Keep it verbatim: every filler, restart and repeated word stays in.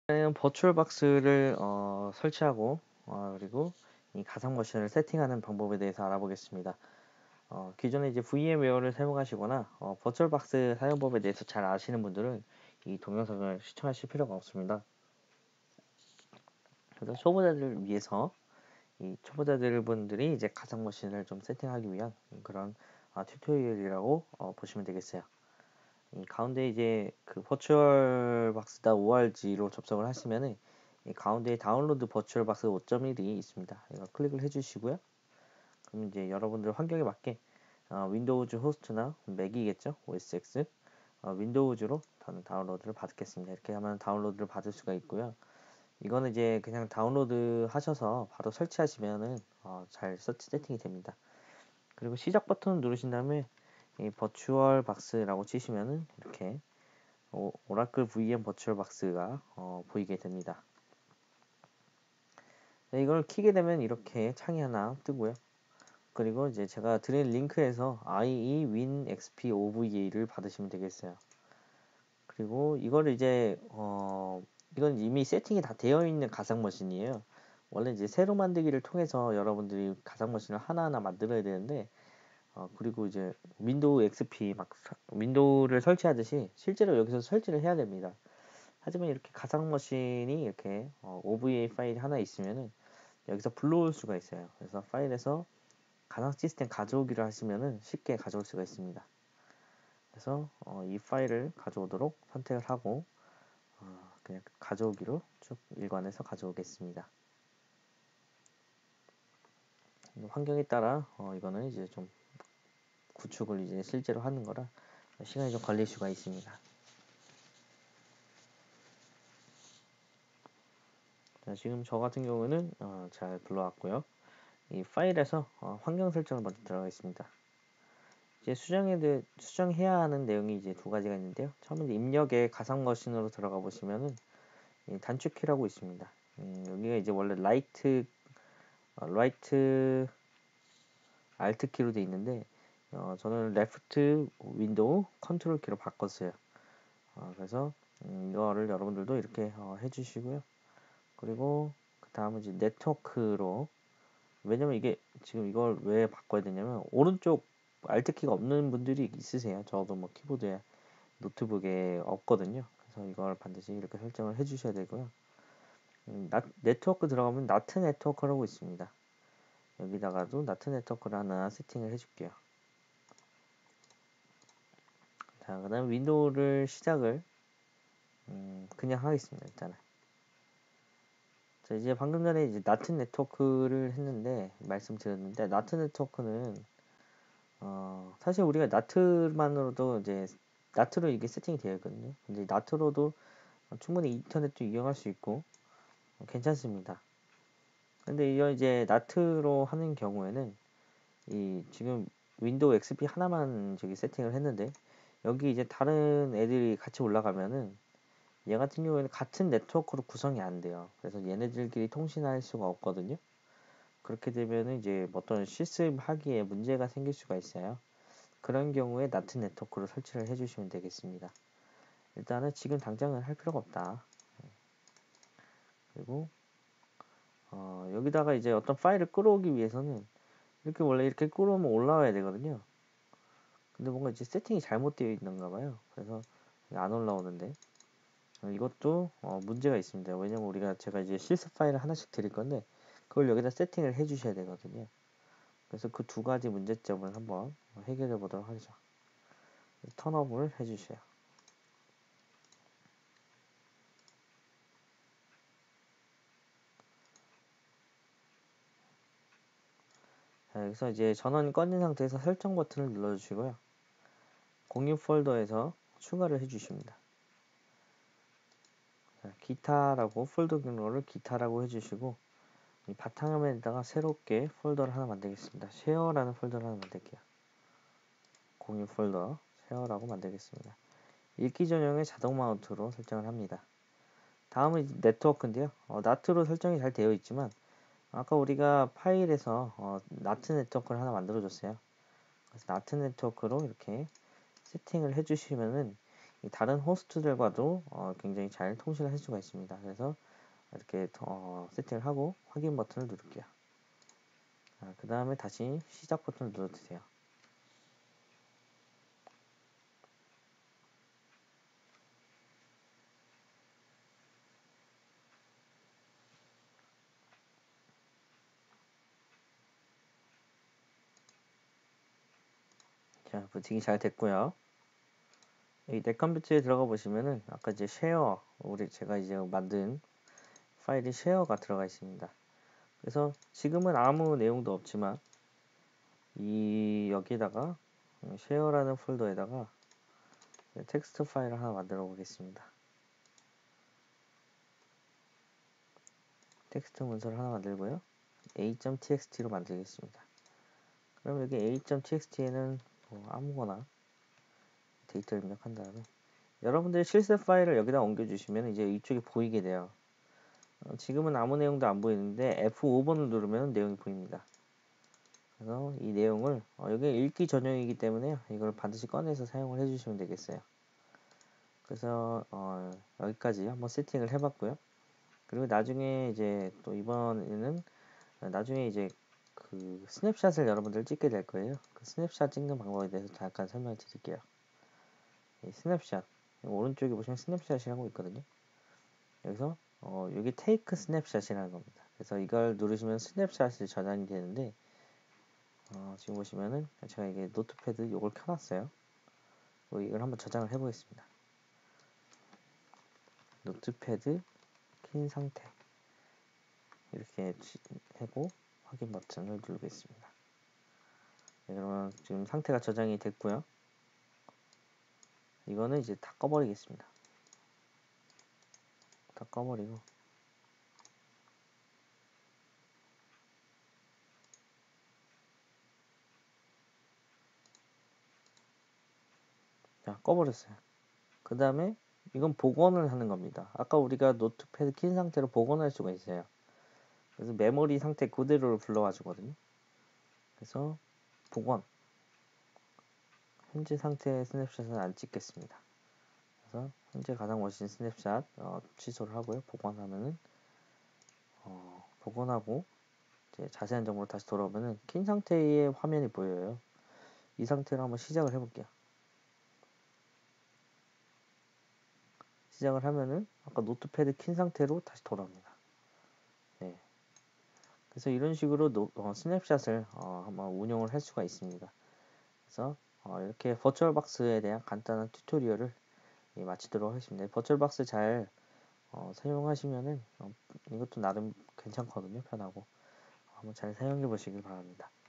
일단은 버추얼박스를 어, 설치하고 어, 그리고 이 가상 머신을 세팅하는 방법에 대해서 알아보겠습니다. 어, 기존에 이제 브이엠웨어를 사용하시거나 어, 버추얼박스 사용법에 대해서 잘 아시는 분들은 이 동영상을 시청하실 필요가 없습니다. 그래서 초보자들을 위해서 이 초보자들 분들이 이제 가상 머신을 좀 세팅하기 위한 그런 아, 튜토리얼이라고 어, 보시면 되겠어요. 이 가운데 이제 그 버추얼박스 오알지로 접속을 하시면은 이 가운데 다운로드 버추얼박스 오 점 일이 있습니다. 이거 클릭을 해주시고요. 그럼 이제 여러분들 환경에 맞게 어, 윈도우즈 호스트나 맥이겠죠, 오에스엑스 어, 윈도우즈로 다운로드를 받겠습니다. 이렇게 하면 다운로드를 받을 수가 있고요. 이거는 이제 그냥 다운로드 하셔서 바로 설치하시면은 어, 잘 서치 세팅이 됩니다. 그리고 시작 버튼 누르신 다음에 이 버추얼 박스라고 치시면은 이렇게 오, 오라클 브이엠 버추얼 박스가 어, 보이게 됩니다. 네, 이걸 키게 되면 이렇게 창이 하나 뜨고요. 그리고 이제 제가 드린 링크에서 아이이 윈 엑스피 오브이에이를 받으시면 되겠어요. 그리고 이거를 이제 어, 이건 이미 세팅이 다 되어 있는 가상 머신이에요. 원래 이제 새로 만들기를 통해서 여러분들이 가상 머신을 하나하나 만들어야 되는데 어, 그리고 이제 윈도우 엑스피 막 윈도우를 설치하듯이 실제로 여기서 설치를 해야 됩니다. 하지만 이렇게 가상 머신이 이렇게 어, 오브이에이 파일이 하나 있으면은 여기서 불러올 수가 있어요. 그래서 파일에서 가상 시스템 가져오기를 하시면은 쉽게 가져올 수가 있습니다. 그래서 어, 이 파일을 가져오도록 선택을 하고 어, 그냥 가져오기로 쭉 일관해서 가져오겠습니다. 환경에 따라 어, 이거는 이제 좀 구축을 이제 실제로 하는 거라 시간이 좀 걸릴 수가 있습니다. 자, 지금 저 같은 경우는 어, 잘 불러왔고요. 이 파일에서 어, 환경 설정을 먼저 들어가겠습니다. 이제 수정에 대해 수정해야 하는 내용이 이제 두 가지가 있는데요. 처음에 이제 입력에 가상 머신으로 들어가 보시면은 단축키라고 있습니다. 음, 여기가 이제 원래 라이트 어, 라이트 알트 키로 되어 있는데 어, 저는 레프트 윈도우 컨트롤 키로 바꿨어요. 어, 그래서 음, 이거를 여러분들도 이렇게 어, 해주시고요. 그리고 그 다음은 이제 네트워크로, 왜냐면 이게 지금 이걸 왜 바꿔야 되냐면 오른쪽 알트키가 없는 분들이 있으세요. 저도 뭐 키보드에 노트북에 없거든요. 그래서 이걸 반드시 이렇게 설정을 해 주셔야 되고요. 음, 나, 네트워크 들어가면 나트 네트워크라고 있습니다. 여기다가도 나트 네트워크를 하나 세팅을 해 줄게요. 자, 그 다음 윈도우를 시작을 음, 그냥 하겠습니다. 일단은. 자, 이제 방금 전에 이제 나트 네트워크를 했는데 말씀드렸는데 나트 네트워크는 어, 사실 우리가 나트만으로도 이제 나트로 이게 세팅이 되어 있거든요. 근데 나트로도 충분히 인터넷도 이용할 수 있고 어, 괜찮습니다. 근데 이거 이제 나트로 하는 경우에는 이 지금 윈도우 엑스피 하나만 저기 세팅을 했는데 여기 이제 다른 애들이 같이 올라가면은 얘 같은 경우에는 같은 네트워크로 구성이 안 돼요. 그래서 얘네들끼리 통신할 수가 없거든요. 그렇게 되면은 이제 어떤 실습 하기에 문제가 생길 수가 있어요. 그런 경우에 나트 네트워크로 설치를 해주시면 되겠습니다. 일단은 지금 당장은 할 필요가 없다. 그리고 어, 여기다가 이제 어떤 파일을 끌어오기 위해서는 이렇게 원래 이렇게 끌어오면 올라와야 되거든요. 근데 뭔가 이제 세팅이 잘못되어 있는가 봐요. 그래서 안 올라오는데 이것도 어, 문제가 있습니다. 왜냐면 우리가 제가 이제 실습 파일을 하나씩 드릴 건데 그걸 여기다 세팅을 해 주셔야 되거든요. 그래서 그 두 가지 문제점을 한번 해결해 보도록 하죠. 턴업을 해 주세요. 자, 여기서 이제 전원 꺼진 상태에서 설정 버튼을 눌러주시고요. 공유 폴더에서 추가를 해주십니다. 자, 기타라고 폴더 경로를 기타라고 해주시고 이 바탕화면에다가 새롭게 폴더를 하나 만들겠습니다. 쉐어라는 폴더를 하나 만들게요. 공유 폴더 쉐어라고 만들겠습니다. 읽기 전용의 자동 마운트로 설정을 합니다. 다음은 네트워크인데요. 어, 나트로 설정이 잘 되어 있지만 아까 우리가 파일에서 어, 나트 네트워크를 하나 만들어 줬어요. 그래서 나트 네트워크로 이렇게 세팅을 해주시면은 다른 호스트들과도 어, 굉장히 잘 통신을 할 수가 있습니다. 그래서 이렇게 어, 세팅을 하고 확인 버튼을 누를게요. 아, 그 다음에 다시 시작 버튼을 눌러주세요. 자, 부팅이 잘 됐고요. 이 넷컴퓨터에 들어가 보시면은 아까 이제 쉐어, 우리 제가 이제 만든 파일이 쉐어가 들어가 있습니다. 그래서 지금은 아무 내용도 없지만 이 여기다가 쉐어라는 폴더에다가 텍스트 파일을 하나 만들어 보겠습니다. 텍스트 문서를 하나 만들고요. a.txt로 만들겠습니다. 그럼 여기 a.txt에는 뭐 아무거나 데이터를 입력한 다음에 여러분들이 실습 파일을 여기다 옮겨주시면 이제 이쪽이 보이게 돼요. 어, 지금은 아무 내용도 안 보이는데 에프 오 번을 누르면 내용이 보입니다. 그래서 이 내용을 어, 여기 읽기 전용이기 때문에 이걸 반드시 꺼내서 사용을 해주시면 되겠어요. 그래서 어, 여기까지 한번 세팅을 해봤고요. 그리고 나중에 이제 또 이번에는 나중에 이제 그 스냅샷을 여러분들 찍게 될 거예요. 그 스냅샷 찍는 방법에 대해서 잠깐 설명을 드릴게요. 이 스냅샷 오른쪽에 보시면 스냅샷이라고 있거든요. 여기서 어, 여기 테이크 스냅샷이라는 겁니다. 그래서 이걸 누르시면 스냅샷이 저장이 되는데 어, 지금 보시면은 제가 이게 노트패드 요걸 켜놨어요. 이걸 한번 저장을 해보겠습니다. 노트패드 킨 상태 이렇게 하고 확인 버튼을 누르겠습니다. 네, 그러면 지금 상태가 저장이 됐고요. 이거는 이제 다 꺼버리겠습니다. 다 꺼버리고 자 꺼버렸어요. 그 다음에 이건 복원을 하는 겁니다. 아까 우리가 노트패드 킨 상태로 복원할 수가 있어요. 그래서 메모리 상태 그대로를 불러와 주거든요. 그래서 복원 현재 상태의 스냅샷은 안 찍겠습니다. 그래서 현재 가장 멋진 스냅샷 어, 취소를 하고요. 복원하면은 어, 복원하고 이제 자세한 정보로 다시 돌아오면은 킨 상태의 화면이 보여요. 이 상태로 한번 시작을 해볼게요. 시작을 하면은 아까 노트패드 킨 상태로 다시 돌아옵니다. 네. 그래서 이런 식으로 노, 어, 스냅샷을 어, 한번 운용을 할 수가 있습니다. 그래서 어, 이렇게 버추얼박스에 대한 간단한 튜토리얼을 예, 마치도록 하겠습니다. 버추얼박스 잘 어, 사용하시면은 어, 이것도 나름 괜찮거든요. 편하고 한번 잘 사용해 보시길 바랍니다.